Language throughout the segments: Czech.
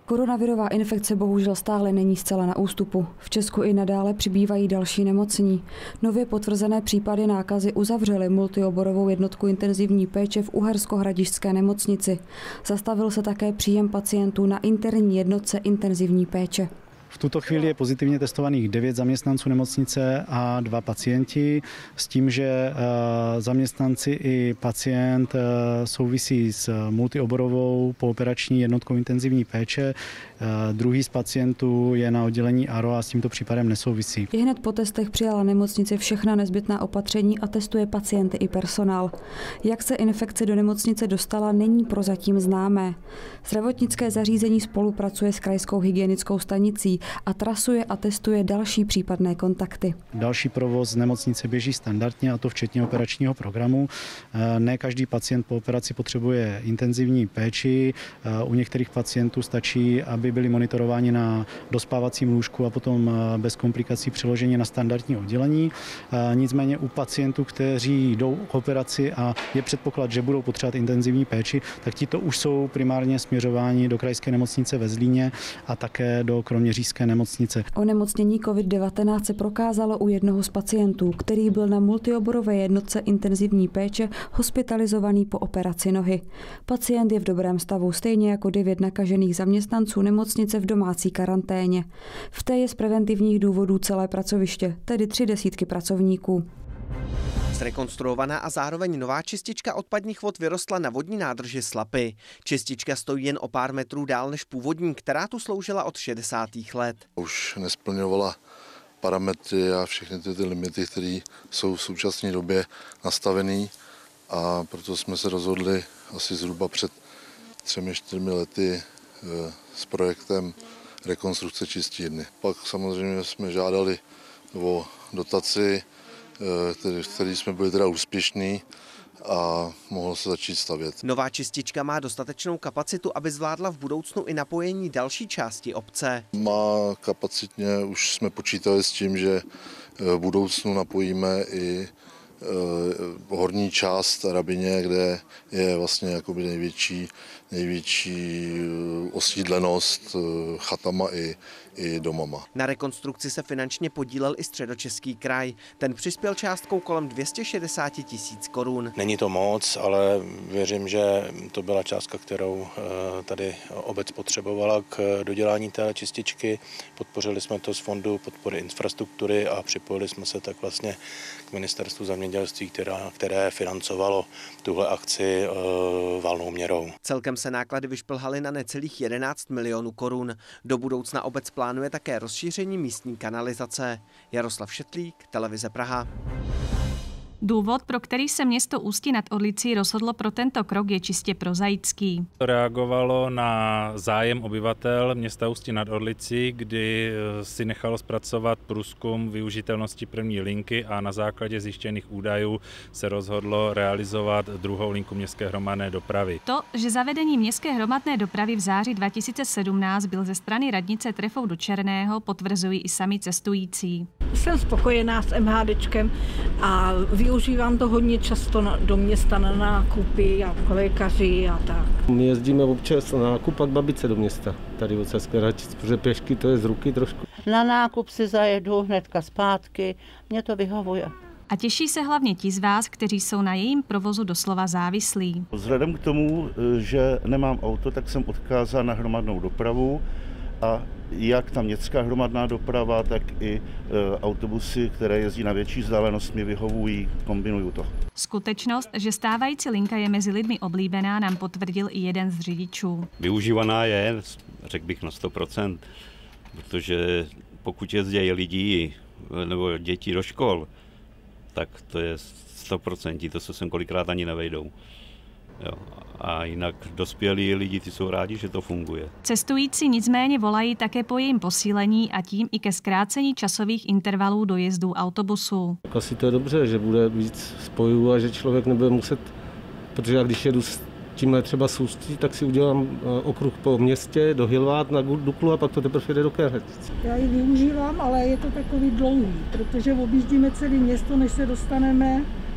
Koronavirová infekce bohužel stále není zcela na ústupu. V Česku i nadále přibývají další nemocní. Nově potvrzené případy nákazy uzavřely multioborovou jednotku intenzivní péče v Uherskohradišťské nemocnici. Zastavil se také příjem pacientů na interní jednotce intenzivní péče. V tuto chvíli je pozitivně testovaných 9 zaměstnanců nemocnice a 2 pacienti, s tím, že zaměstnanci i pacient souvisí s multioborovou pooperační jednotkou intenzivní péče. Druhý z pacientů je na oddělení ARO a s tímto případem nesouvisí. Hned po testech přijala nemocnice všechna nezbytná opatření a testuje pacienty i personál. Jak se infekce do nemocnice dostala, není prozatím známé. Zdravotnické zařízení spolupracuje s krajskou hygienickou stanicí a trasuje a testuje další případné kontakty. Další provoz nemocnice běží standardně, a to včetně operačního programu. Ne každý pacient po operaci potřebuje intenzivní péči. U některých pacientů stačí, aby byli monitorováni na dospávacím lůžku a potom bez komplikací přeloženi na standardní oddělení. Nicméně u pacientů, kteří jdou k operaci a je předpoklad, že budou potřebovat intenzivní péči, tak tito už jsou primárně směřováni do krajské nemocnice ve Zlíně a také do kroměřížské nemocnice. Onemocnění COVID-19 se prokázalo u jednoho z pacientů, který byl na multioborové jednotce intenzivní péče hospitalizovaný po operaci nohy. Pacient je v dobrém stavu, stejně jako 9 nakažených zaměstnanců nemocnice v domácí karanténě. V té je z preventivních důvodů celé pracoviště, tedy 30 pracovníků. Zrekonstruovaná a zároveň nová čistička odpadních vod vyrostla na vodní nádrži Slapy. Čistička stojí jen o pár metrů dál než původní, která tu sloužila od 60. let. Už nesplňovala parametry a všechny ty limity, které jsou v současné době nastavené, a proto jsme se rozhodli asi zhruba před 3-4 lety s projektem rekonstrukce čistírny. Pak samozřejmě jsme žádali o dotaci, který jsme byli teda úspěšní, a mohlo se začít stavět. Nová čistička má dostatečnou kapacitu, aby zvládla v budoucnu i napojení další části obce. Má kapacitně, už jsme počítali s tím, že v budoucnu napojíme i horní část Rabyně, kde je vlastně jakoby největší osídlenost chatama i domama. Na rekonstrukci se finančně podílel i Středočeský kraj. Ten přispěl částkou kolem 260 000 korun. Není to moc, ale věřím, že to byla částka, kterou tady obec potřebovala k dodělání té čističky. Podpořili jsme to z Fondu podpory infrastruktury a připojili jsme se tak vlastně k Ministerstvu zemědělství, které financovalo tuhle akci valnou měrou. Celkem se náklady vyšplhaly na necelých 11 milionů korun. Do budoucna obec plánuje také rozšíření místní kanalizace. Jaroslav Šetlík, Televize Praha. Důvod, pro který se město Ústí nad Orlicí rozhodlo pro tento krok, je čistě prozaický. Reagovalo na zájem obyvatel města Ústí nad Orlicí, kdy si nechalo zpracovat průzkum využitelnosti první linky a na základě zjištěných údajů se rozhodlo realizovat druhou linku městské hromadné dopravy. To, že zavedení městské hromadné dopravy v září 2017 byl ze strany radnice trefou do černého, potvrzují i sami cestující. Jsem spokojená s MHDčkem a využívám to hodně často do města na nákupy a k lékaři a tak. My jezdíme občas na nákup a k babice do města, tady od Saské Radnice, protože pěšky to je z ruky trošku. Na nákup si zajedu hnedka zpátky, mě to vyhovuje. A těší se hlavně ti z vás, kteří jsou na jejím provozu doslova závislí. Vzhledem k tomu, že nemám auto, tak jsem odkázán na hromadnou dopravu. A jak ta městská hromadná doprava, tak i autobusy, které jezdí na větší vzdálenost, mi vyhovují, kombinuju to. Skutečnost, že stávající linka je mezi lidmi oblíbená, nám potvrdil i jeden z řidičů. Využívaná je, řekl bych, na 100%, protože pokud jezdí lidi nebo děti do škol, tak to je 100%, to se sem kolikrát ani nevejdou. Jo. A jinak dospělí lidi, ty jsou rádi, že to funguje. Cestující nicméně volají také po jejím posílení a tím i ke zkrácení časových intervalů dojezdů autobusů. Asi to je dobře, že bude víc spojů a že člověk nebude muset, protože já když jedu s tímhle třeba z Ústí, tak si udělám okruh po městě do Hilvát na Duklu a pak to teprve jde do Kéřec. Já ji využívám, ale je to takový dlouhý, protože objíždíme celé město, než se dostaneme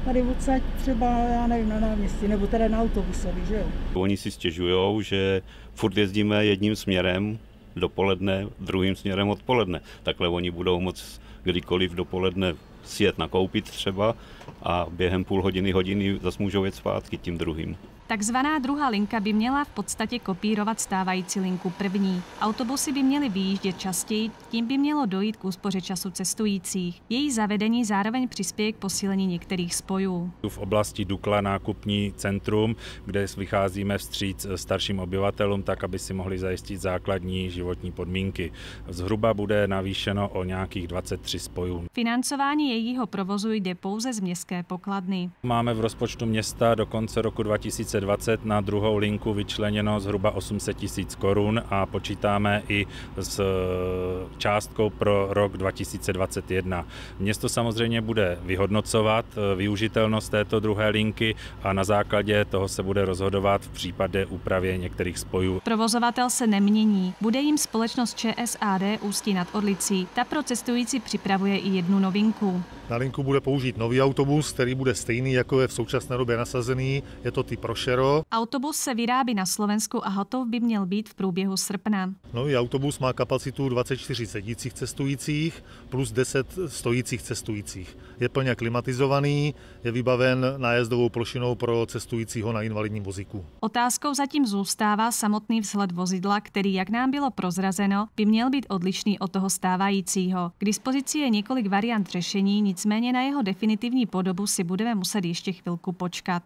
tady odsaď třeba, já nevím, na náměstí, nebo teda na autobusovi, že jo? Oni si stěžujou, že furt jezdíme jedním směrem dopoledne, druhým směrem odpoledne. Takhle oni budou moct kdykoliv dopoledne sjet nakoupit třeba a během půl hodiny zas můžou jet zpátky tím druhým. Takzvaná druhá linka by měla v podstatě kopírovat stávající linku první. Autobusy by měly vyjíždět častěji, tím by mělo dojít k úspoře času cestujících. Její zavedení zároveň přispěje k posílení některých spojů. V oblasti Dukla nákupní centrum, kde vycházíme vstříc starším obyvatelům, tak aby si mohli zajistit základní životní podmínky. Zhruba bude navýšeno o nějakých 23 spojů. Financování jejího provozu jde pouze z městské pokladny. Máme v rozpočtu města do konce roku 2020 na druhou linku vyčleněno zhruba 800 000 korun a počítáme i s částkou pro rok 2021. Město samozřejmě bude vyhodnocovat využitelnost této druhé linky a na základě toho se bude rozhodovat v případě úpravě některých spojů. Provozovatel se nemění. Bude jim společnost ČSAD Ústí nad Orlicí. Ta pro cestující připravuje i jednu novinku. Na linku bude použít nový autobus, který bude stejný, jako je v současné době nasazený. Je to typ Prošero. Autobus se vyrábí na Slovensku a hotov by měl být v průběhu srpna. Nový autobus má kapacitu 24 sedících cestujících plus 10 stojících cestujících. Je plně klimatizovaný, je vybaven nájezdovou plošinou pro cestujícího na invalidním vozíku. Otázkou zatím zůstává samotný vzhled vozidla, který, jak nám bylo prozrazeno, by měl být odlišný od toho stávajícího. K dispozici je několik variant řešení, nicméně na jeho definitivní podobu si budeme muset ještě chvilku počkat.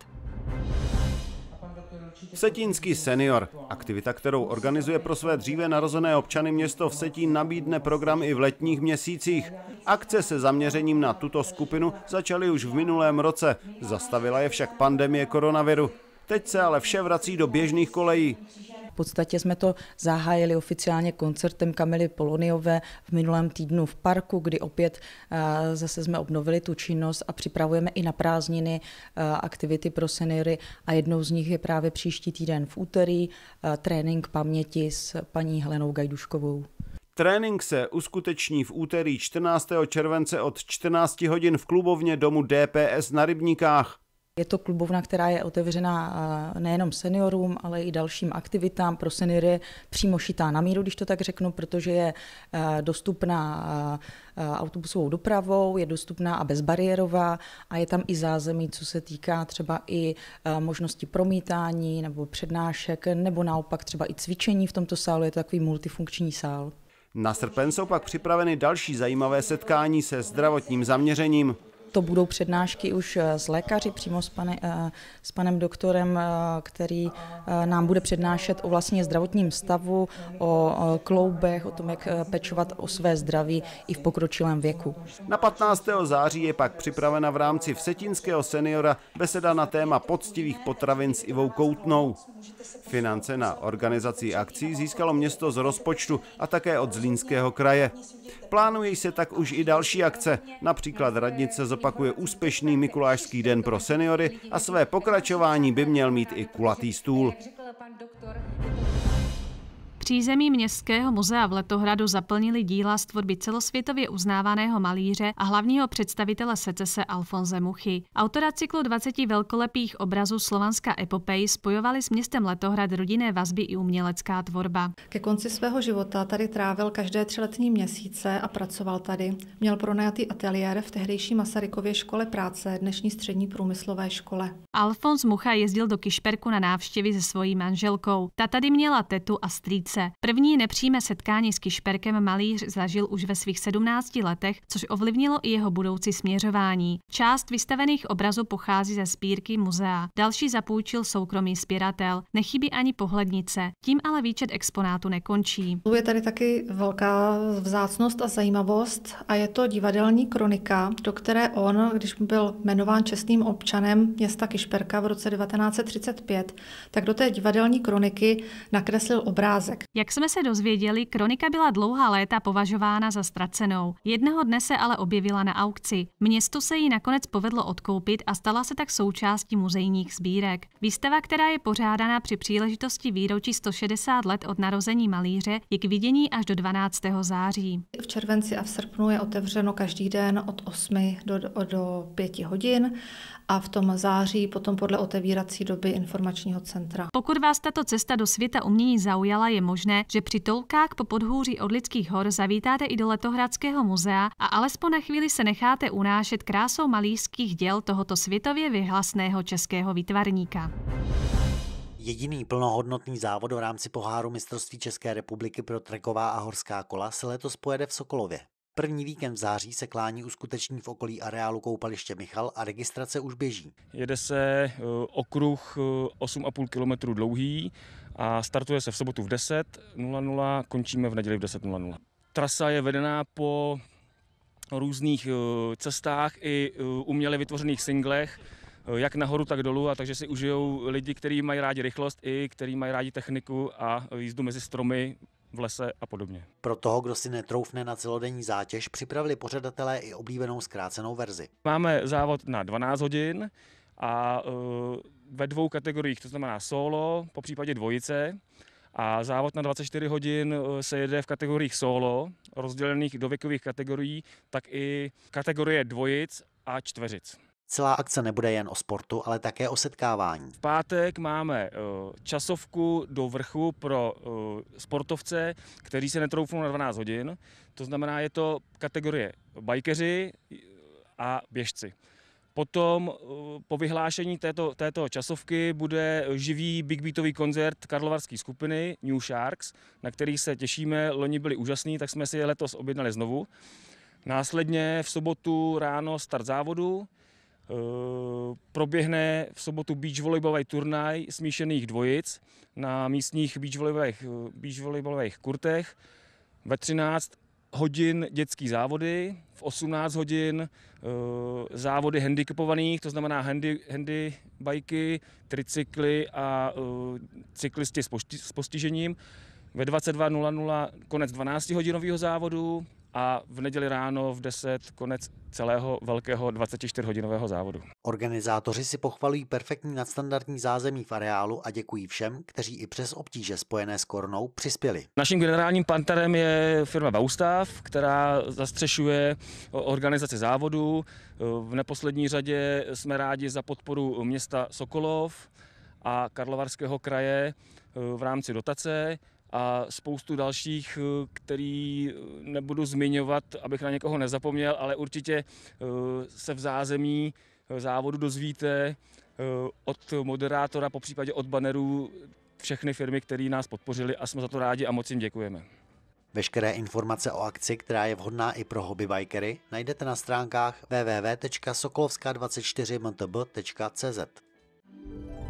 Vsetínský senior. Aktivita, kterou organizuje pro své dříve narozené občany město Vsetín, nabídne program i v letních měsících. Akce se zaměřením na tuto skupinu začaly už v minulém roce. Zastavila je však pandemie koronaviru. Teď se ale vše vrací do běžných kolejí. V podstatě jsme to zahájili oficiálně koncertem Kamily Poloniové v minulém týdnu v parku, kdy opět zase jsme obnovili tu činnost a připravujeme i na prázdniny aktivity pro seniory a jednou z nich je právě příští týden v úterý trénink paměti s paní Helenou Gajduškovou. Trénink se uskuteční v úterý 14. července od 14 hodin v klubovně domu DPS na Rybníkách. Je to klubovna, která je otevřená nejenom seniorům, ale i dalším aktivitám. Pro seniory přímo šitá na míru, když to tak řeknu, protože je dostupná autobusovou dopravou, je dostupná a bezbariérová a je tam i zázemí, co se týká třeba i možnosti promítání nebo přednášek, nebo naopak třeba i cvičení v tomto sálu. Je to takový multifunkční sál. Na srpen jsou pak připraveny další zajímavé setkání se zdravotním zaměřením. To budou přednášky už s lékaři, přímo s panem doktorem, který nám bude přednášet o vlastně zdravotním stavu, o kloubech, o tom, jak pečovat o své zdraví i v pokročilém věku. Na 15. září je pak připravena v rámci Vsetínského seniora beseda na téma poctivých potravin s Ivou Koutnou. Finance na organizaci akcí získalo město z rozpočtu a také od Zlínského kraje. Plánují se tak už i další akce. Například radnice zopakuje úspěšný Mikulášský den pro seniory a své pokračování by měl mít i kulatý stůl. Přízemí Městského muzea v Letohradu zaplnili díla z tvorby celosvětově uznávaného malíře a hlavního představitele secese Alfonse Muchy. Autora cyklu 20 velkolepých obrazů Slovanská epopej spojovali s městem Letohrad rodinné vazby i umělecká tvorba. Ke konci svého života tady trávil každé 3 letní měsíce a pracoval tady. Měl pronajatý ateliér v tehdejší Masarykově škole práce, dnešní střední průmyslové škole. Alfons Mucha jezdil do Kyšperku na návštěvy se svojí manželkou. Ta tady měla tetu a strýce. První nepřímé setkání s Kyšperkem malíř zažil už ve svých 17 letech, což ovlivnilo i jeho budoucí směřování. Část vystavených obrazů pochází ze sbírky muzea, další zapůjčil soukromý sběratel. Nechybí ani pohlednice, tím ale výčet exponátů nekončí. Je tady taky velká vzácnost a zajímavost a je to divadelní kronika, do které on, když byl jmenován čestným občanem města Kyšperka v roce 1935, tak do té divadelní kroniky nakreslil obrázek. Jak jsme se dozvěděli, kronika byla dlouhá léta považována za ztracenou. Jednoho dne se ale objevila na aukci. Městu se jí nakonec povedlo odkoupit a stala se tak součástí muzejních sbírek. Výstava, která je pořádána při příležitosti výročí 160 let od narození malíře, je k vidění až do 12. září. V červenci a v srpnu je otevřeno každý den od 8 do 5 hodin a v tom září potom podle otevírací doby informačního centra. Pokud vás tato cesta do světa umění zaujala, je možné, že při toulkách po podhůří Orlických hor zavítáte i do Letohradského muzea a alespoň na chvíli se necháte unášet krásou malířských děl tohoto světově vyhlasného českého výtvarníka. Jediný plnohodnotný závod v rámci poháru mistrovství České republiky pro treková a horská kola se letos pojede v Sokolově. První víkend v září se klání uskuteční v okolí areálu koupaliště Michal a registrace už běží. Jede se okruh 8,5 km dlouhý a startuje se v sobotu v 10:00, končíme v neděli v 10:00. Trasa je vedená po různých cestách i uměle vytvořených singlech, jak nahoru, tak dolů, a takže si užijou lidi, kteří mají rádi rychlost i kteří mají rádi techniku a jízdu mezi stromy v lese a podobně. Pro toho, kdo si netroufne na celodenní zátěž, připravili pořadatelé i oblíbenou zkrácenou verzi. Máme závod na 12 hodin a ve 2 kategoriích, to znamená solo, po případě dvojice, a závod na 24 hodin se jede v kategoriích solo, rozdělených do věkových kategorií, tak i kategorie dvojic a čtveřic. Celá akce nebude jen o sportu, ale také o setkávání. V pátek máme časovku do vrchu pro sportovce, kteří se netroufnou na 12 hodin. To znamená, je to kategorie bajkeři a běžci. Potom po vyhlášení této časovky bude živý big beatový koncert karlovarské skupiny New Sharks, na který se těšíme. Loni byli úžasný, tak jsme si je letos objednali znovu. Následně v sobotu ráno start závodu. Proběhne v sobotu beachvolleybalový turnaj smíšených dvojic na místních beachvolleybalových kurtech. Ve 13 hodin dětský závody, v 18 hodin závody handicapovaných, to znamená handybajky, tricykly a cyklisti s postižením. Ve 22:00 konec 12hodinového závodu a v neděli ráno v 10 konec celého velkého 24hodinového závodu. Organizátoři si pochvalují perfektní nadstandardní zázemí v areálu a děkují všem, kteří i přes obtíže spojené s koronou přispěli. Naším generálním partnerem je firma Baustav, která zastřešuje organizaci závodu. V neposlední řadě jsme rádi za podporu města Sokolov a Karlovarského kraje v rámci dotace a spoustu dalších, který nebudu zmiňovat, abych na někoho nezapomněl, ale určitě se v zázemí závodu dozvíte od moderátora, popřípadě od bannerů, všechny firmy, které nás podpořily, a jsme za to rádi a moc jim děkujeme. Veškeré informace o akci, která je vhodná i pro hobbybikery, najdete na stránkách www.sokolovska24mtb.cz.